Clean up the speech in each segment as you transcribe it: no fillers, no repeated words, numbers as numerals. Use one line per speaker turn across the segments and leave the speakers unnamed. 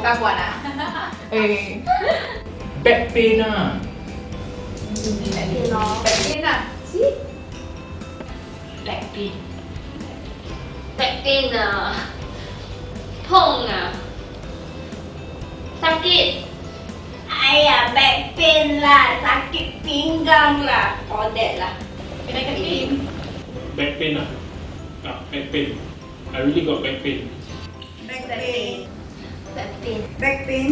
gangguan lah.
Back pain lah.
Back pain lah. See?
Back pain. Back pain ah. 痛啊。sakit.
Ayah, back pain lah, sakit pinggang lah, all that lah.
Back pain.
Back pain lah. Back pain. I really got back pain.
Back pain.
Back pain.
Back pain.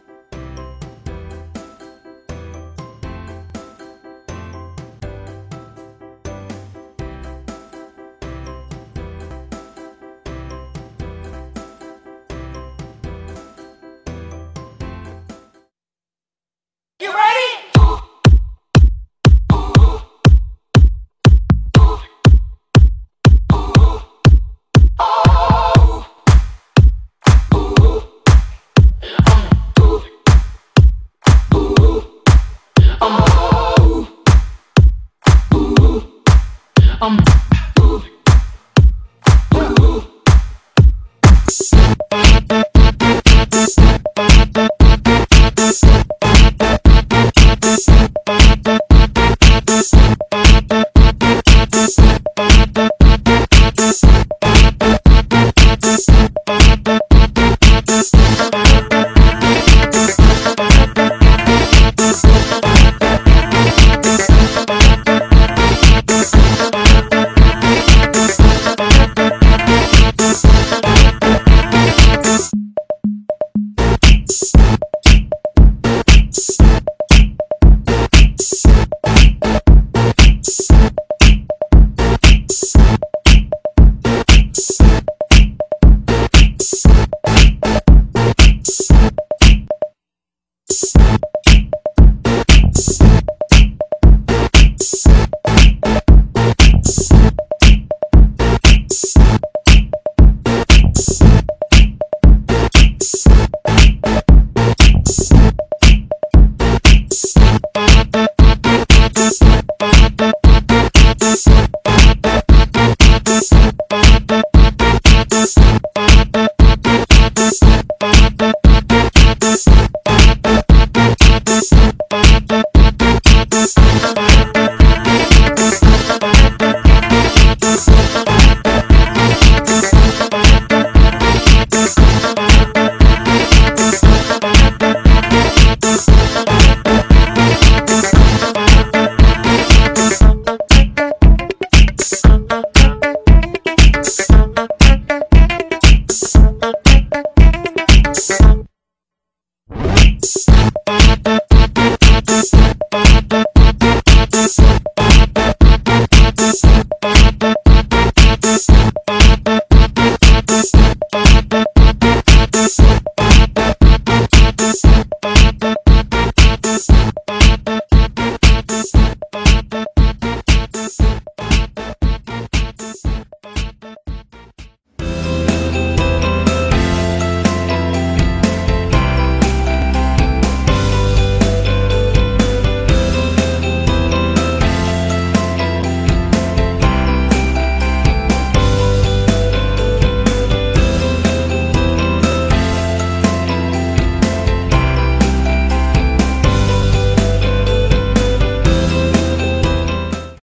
You ready?
I'm